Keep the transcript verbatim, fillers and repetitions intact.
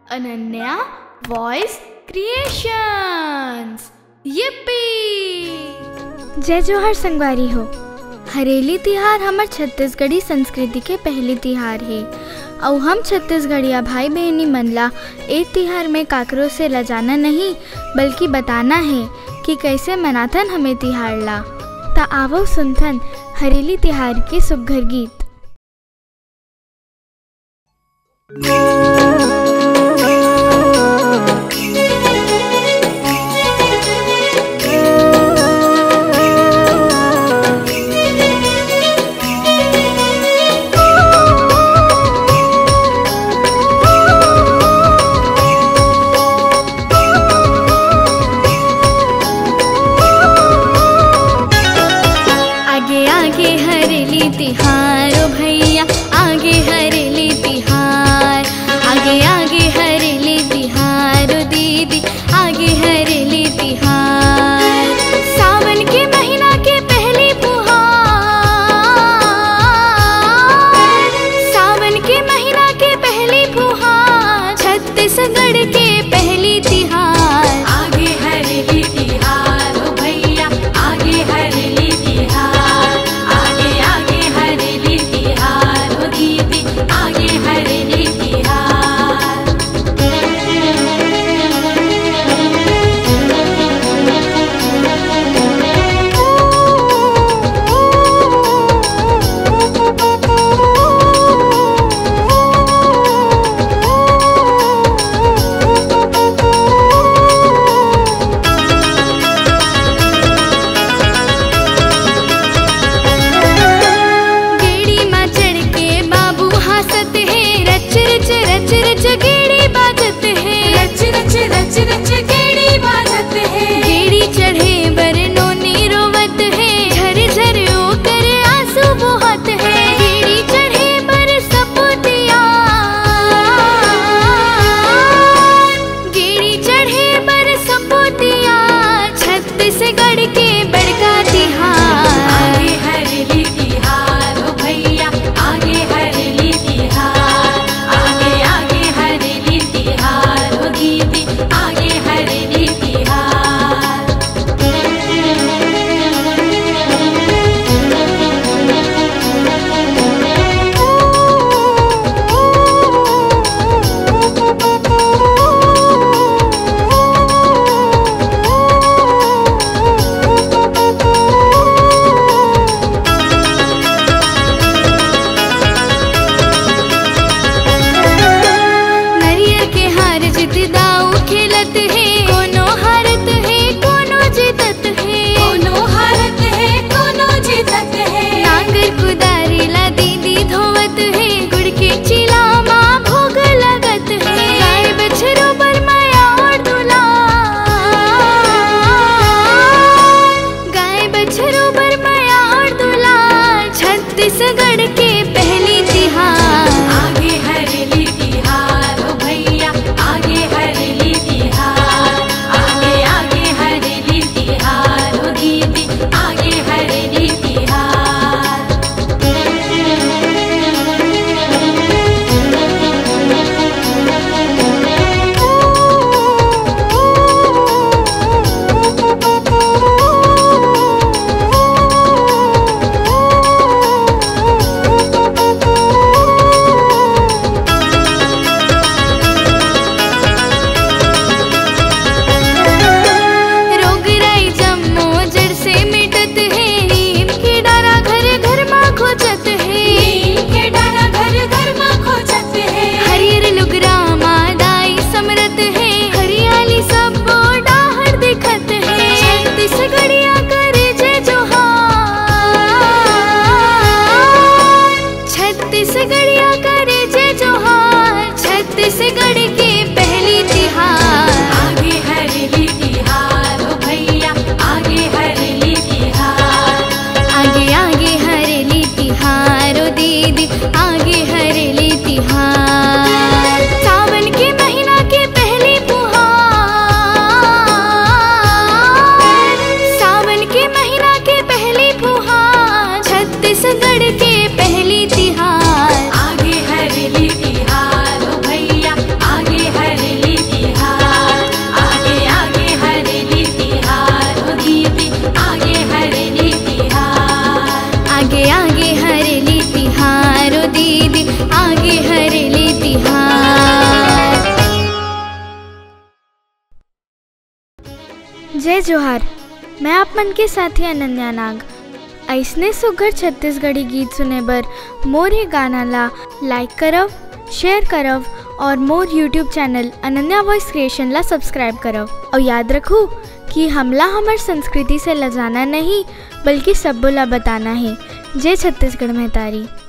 Ananya voice creations. Yuppie. जय जोहर संगवारी हो। हरेली तिहार हमार छत्तीसगढ़ी संस्कृति के पहली तिहार है और हम छत्तीसगढ़िया भाई बहनी मनला ए तिहार में काकरो से लजाना नहीं बल्कि बताना है कि कैसे मनाथन हमें तिहार ला। ता आवो सुनथन हरेली तिहार के सुघर गीत। तिहारो भैया आगे हरेली तिहार, आगे आगे हरेली तिहारो दीदी आगे हरेली तिहार। सावन के महीना के पहली फुहार, सावन के महीना के पहली फुहार, छत्तीसगढ़ के पहली तिहार। आगे हरेली तिहार ओ भैया आगे हरेली तिहार, आगे आगे हरेली तिहार ओ दीदी आगे हरेली तिहार। गेड़ी बाजत है, रच रच रच रच गेड़ी बाजत है। गेड़ी चढ़े बरनो नी रोवत है, झर झर ओकर आंसू बहत है। गेड़ी चढ़े बर सपुतिया, गेड़ी चढ़े बर सपुतिया, छत्तीसगढ़ के बड़का तिहार। आगे हरेली तिहार ओ भैया आगे हरेली तिहार, आगे आगे हरेली तिहार ओ दीदी आगे हरेली तिहार। नरियर के हार जीत दाऊ खेलत है, कोनो हारत है कोनो जीतत है, कोनो हारत है कोनो जीतत है। नांगर कुदारी ला दीदी धोवत है, गुड़ के चिला माँ भोग लगत है। गाय बछरो बर माया और दुलार, गाय बछरो बर माया और दुलार, छत्तीसगढ़ के पहली तिहार। आगे हरेली तिहार ओ भैया आगे हरेली तिहार, आगे आगे हरेली तिहार ओ दीदी आगे हरेली तिहार। रोग राई जम्मो जड़ से मिटत है, नीम के डारा घर घर माँ खोजत है, नीम के डारा घर घर माँ खोजत है। हरियर लुगरा माँ दाई समरत है, हरियाली सब डाहर दिखत है। छत्तीसगढ़िया करे जय जोहार, छत्तीसगढ़िया करे जय जोहार, छत्तीसगढ़ के पहली तिहार। आगे हरेली तिहार ओ भैया आगे हरेली तिहार, आगे आगे हरेली तिहार ओ दीदी आगे हरेली तिहार। सावन के महीना के पहली फुहार, सावन के महीना के पहली फुहार, छत्तीसगढ़ के पहली तिहार। आगे हरेली तिहार ओ भैया आगे जोहार। मैं आप मन के साथी अनन्या नाग। ऐसने सुघर छत्तीसगढ़ी गीत सुने बर मोर ये गाना ला लाइक करव, शेयर करव और मोर YouTube channel Ananya voice creation ला सब्सक्राइब करव। और याद रखो कि हमला हमार संस्कृति से लजाना नहीं बल्कि सबो ला बताना है। जय छत्तीसगढ़ में तारी।